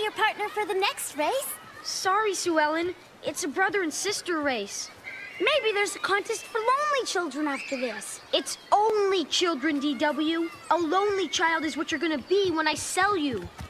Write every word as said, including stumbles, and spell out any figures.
your partner for the next race. Sorry, Sue Ellen. It's a brother and sister race. Maybe there's a contest for lonely children after this. It's only children, D W. A lonely child is what you're gonna be when I sell you.